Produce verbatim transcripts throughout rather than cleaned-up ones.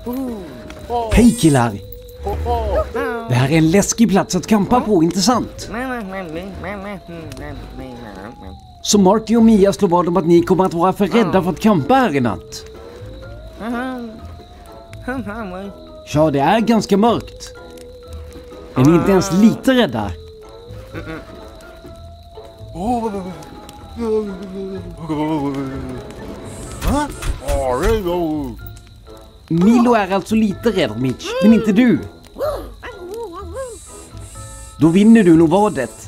Hej killar! Det här är en läskig plats att campa på, inte sant? Så Marty och Mia slår vad om att ni kommer att vara för rädda för att campa här i natt. Ja, det är ganska mörkt. Är ni inte ens lite rädda? Milo är alltså lite rädd, Mitch, men inte du. Då vinner du nog vadet.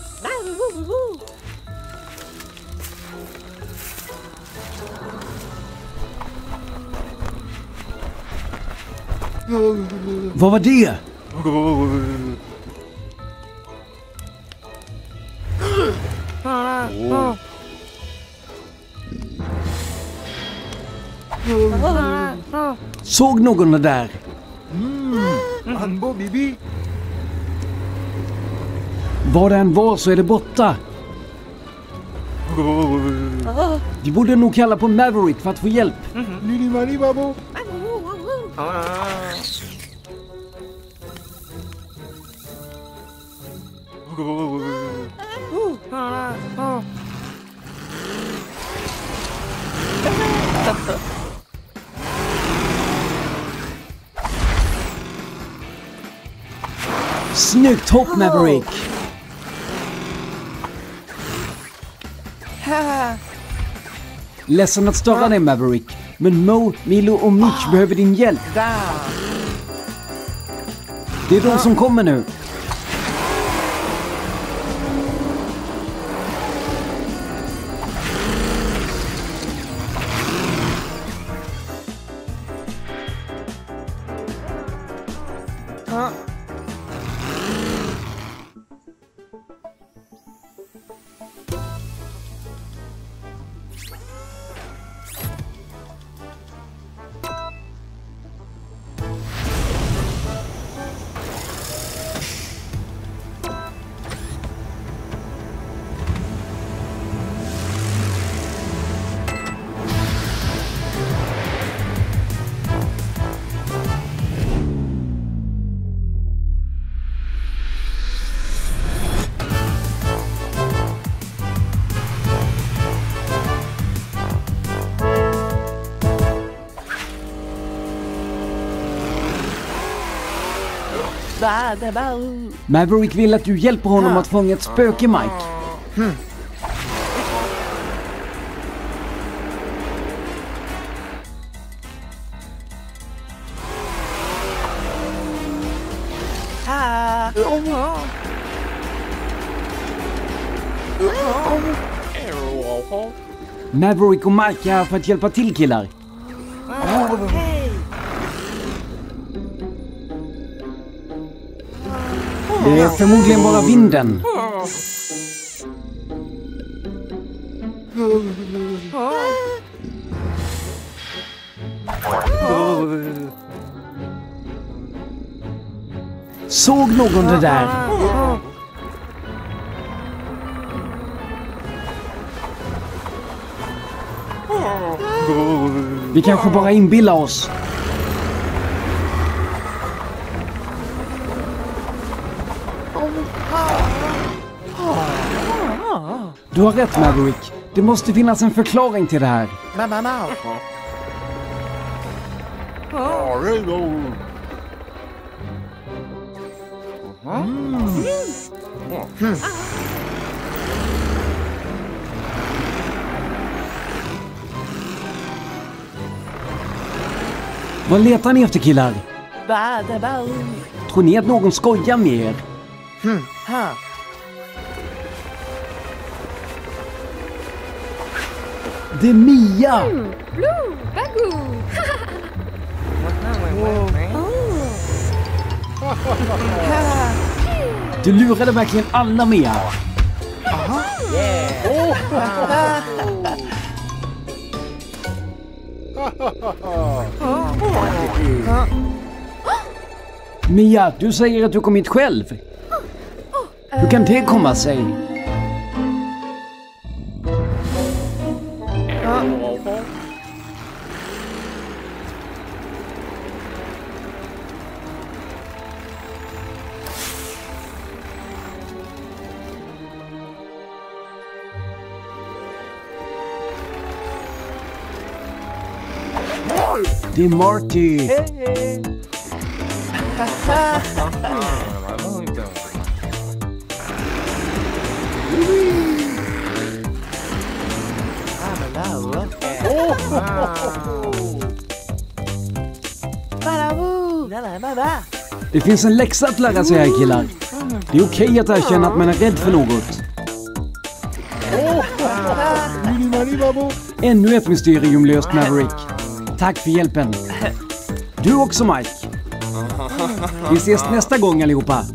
Vad var det? Såg någon det där? Vad det än var så är det borta. Vi borde nog kalla på Maverick för att få hjälp. Snyggt hopp, Maverick! Ledsen att störa dig, Maverick. Men Mo, Milo och Mitch behöver din hjälp. Det är de som kommer nu. Maverick vill att du hjälper honom att fånga ett spöke, Mike. Hmm. Maverick och Mike är här för att hjälpa till, killar. Det är förmodligen bara vinden. Såg någon det där? Vi kanske bara inbillar oss. Du har rätt, Maverick. Det måste finnas en förklaring till det här. Mm. Vad letar ni efter, killar? Tror ni att någon skojar med er? Hmm. Det är Mia! Mm. Blue, Bagu! Du lurade verkligen alla, Mia. Aha. Yeah. Mia, du säger att du kom hit själv. Hur kan det komma sig? Det är Marty. Det finns en läxa att lära sig här, killar. Det är okej att erkänna att man är rädd för något. Ännu ett mysterium löst, Maverick. Tack för hjälpen. Du också, Mike. Vi ses nästa gång, allihopa.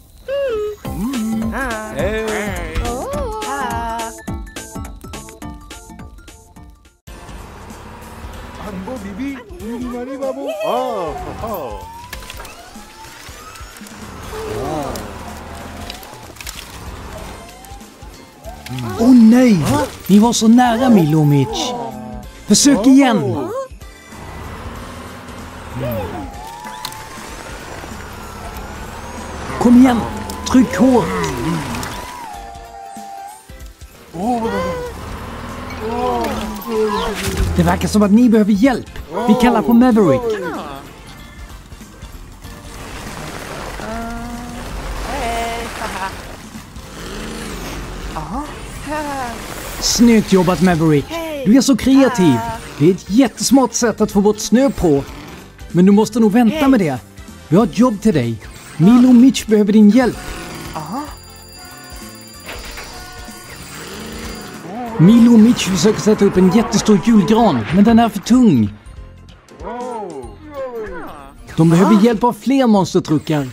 Åh oh, nej! Ni var så nära, Milo och Mitch. Försök igen! Kom igen! Tryck hårt! Det verkar som att ni behöver hjälp. Vi kallar på Maverick. Snyggt jobbat, Maverick. Du är så kreativ. Det är ett jättesmart sätt att få bort snö på. Men du måste nog vänta med det. Vi har ett jobb till dig. Milo och Mitch behöver din hjälp. Milo och Mitch försöker sätta upp en jättestor julgran, men den är för tung. De behöver hjälp av fler monstertruckar.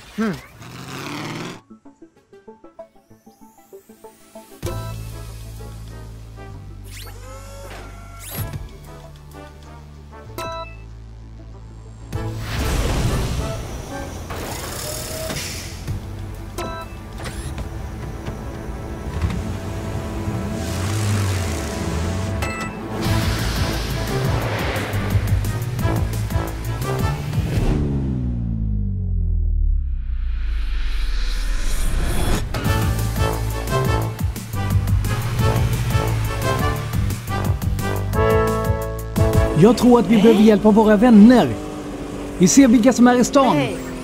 Jag tror att vi behöver hjälp av våra vänner. Vi ser vilka som är i stan.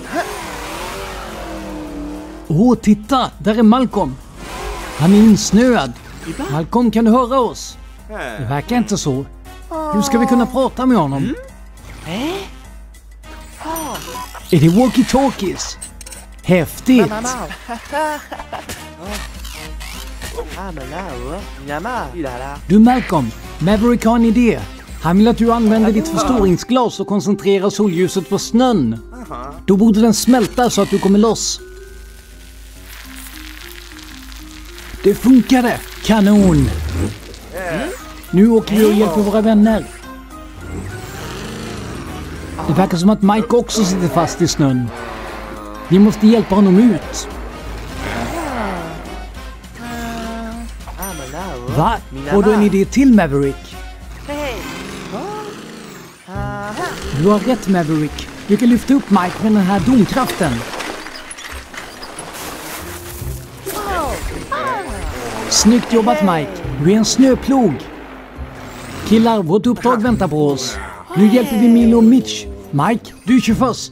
Åh, titta! Där är Malcolm. Han är insnöad. Malcolm, kan du höra oss? Det verkar inte så. Hur ska vi kunna prata med honom? Är det walkie-talkies? Häftigt! Du, Malcolm, Maverick har en idé. Han vill att du använder ditt förstoringsglas och koncentrerar solljuset på snön. Då borde den smälta så att du kommer loss. Det funkade! Kanon! Nu åker vi och hjälper våra vänner. Det verkar som att Mike också sitter fast i snön. Vi måste hjälpa honom ut. Va? Har du en idé till, Maverick? Du har rätt, Maverick. Du kan lyfta upp Mike med den här domkraften. Snyggt jobbat, Mike. Du är en snöplog. Killar, vårt uppdrag väntar på oss. Nu hjälper vi Milo och Mitch. Mike, du kör först.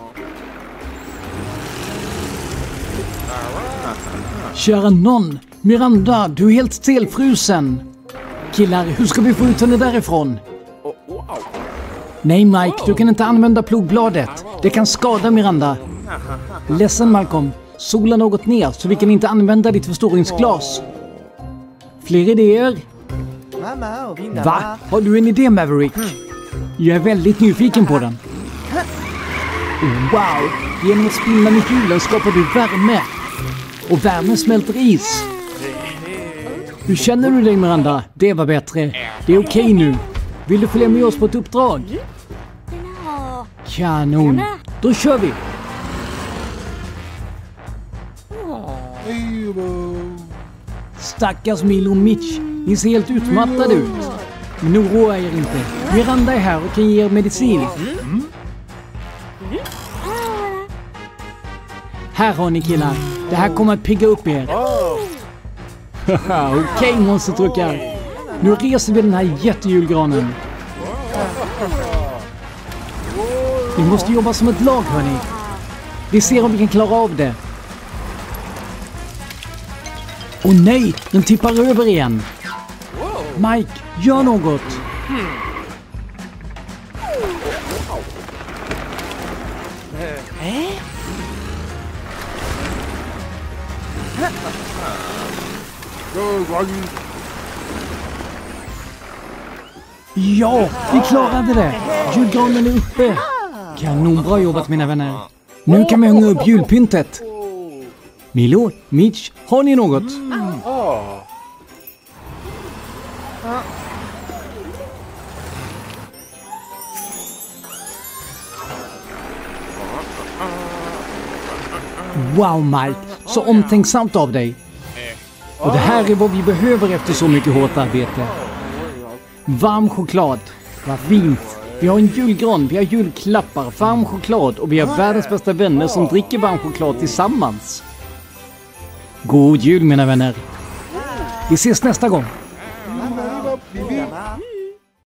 Kära någon. Miranda, du är helt stelfrusen. Killar, hur ska vi få ut henne därifrån? Nej, Mike, du kan inte använda plogbladet. Det kan skada Miranda. Ledsen, Malcolm. Solen har gått ner så vi kan inte använda ditt förstoringsglas. Fler idéer? Va? Har du en idé, Maverick? Jag är väldigt nyfiken på den. Wow! Genom att spinna med hjulen skapar du värme. Och värme smälter is. Hur känner du dig, Miranda? Det var bättre. Det är okej nu. Vill du följa med oss på ett uppdrag? Kanon. Då kör vi. Stackars Milo och Mitch. Ni ser helt utmattade ut. Men oroa er inte. Miranda är här och kan ge er medicin. Här har ni, killar. Det här kommer att pigga upp er. Okej, okay, monstertruckar. Nu reser vi den här jättejulgranen. Vi måste jobba som ett lag, hörni. Vi ser om vi kan klara av det. Åh nej, den tippar över igen. Mike, gör något. Ja, vi klarade det. Julgranen är uppe. Kanonbra jobbat, mina vänner. Nu kan vi hänga upp julpyntet. Milo, Mitch, har ni något? Wow, Mike, så omtänksamt av dig. Och det här är vad vi behöver efter så mycket hårt arbete. Varm choklad, vad fint. Vi har en julgran, vi har julklappar, varm choklad och vi har världens bästa vänner som dricker varm choklad tillsammans. God jul, mina vänner. Vi ses nästa gång.